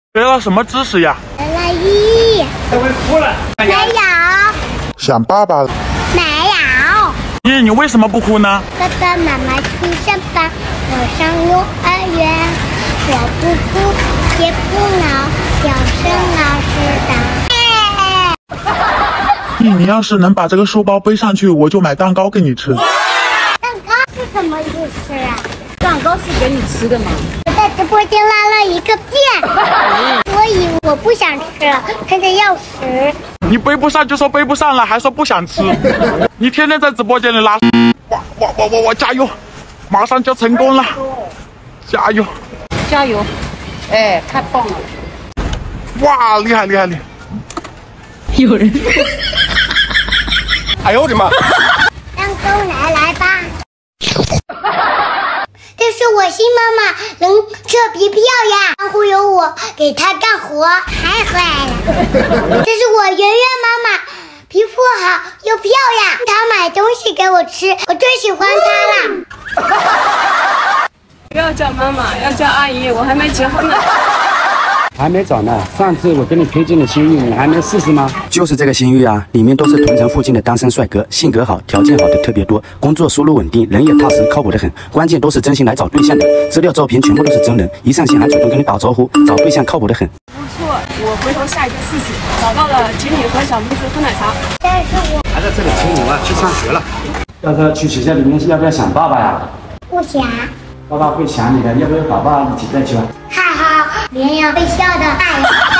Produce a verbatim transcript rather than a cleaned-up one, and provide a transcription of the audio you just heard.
学了什么知识呀？ 学了一。没有。 想爸爸了。 没有。 咦，你为什么不哭呢？ 爸爸妈妈去上班，我上幼儿园，我不哭也不闹，要生老师的。 咦，你要是能把这个书包背上去，我就买蛋糕给你吃。 蛋糕是什么意思啊？ 蛋糕是给你吃的吗？ 我在直播间拉了一个遍，所以我不想吃，现在要吃。 你背不上就说背不上了，还说不想吃。你天天在直播间里拉，哇哇哇哇哇！加油，马上就成功了，加油， 加油！哎，太棒了！ 哇，厉害厉害厉害！ 有人。 哎呦我的妈！ 蛋糕来来吧。这是我新妈妈能扯皮票呀，刚忽悠我给她干活，太坏了。这是我圆圆妈妈，皮肤好又漂亮，她买东西给我吃，我最喜欢她了。 不要叫妈妈，要叫阿姨，我还没结婚呢。 还没找呢，上次我给你推荐的新玉，你还没试试吗？ 就是这个新玉啊，里面都是同城附近的单身帅哥，性格好，条件好的特别多，工作收入稳定，人也踏实，靠谱的很。关键都是真心来找对象的，资料照片全部都是真人，一上线还主动跟你打招呼，找对象靠谱的很。 不错，我回头下一个试试。找到了，请你和小妹子喝奶茶。 但是我还在这里请你啊，去上学了。要是去学校里面是要不要想爸爸呀？ 不想。 爸爸会想你的，要不要爸爸一起再去啊？ 还好，连要被笑的爱。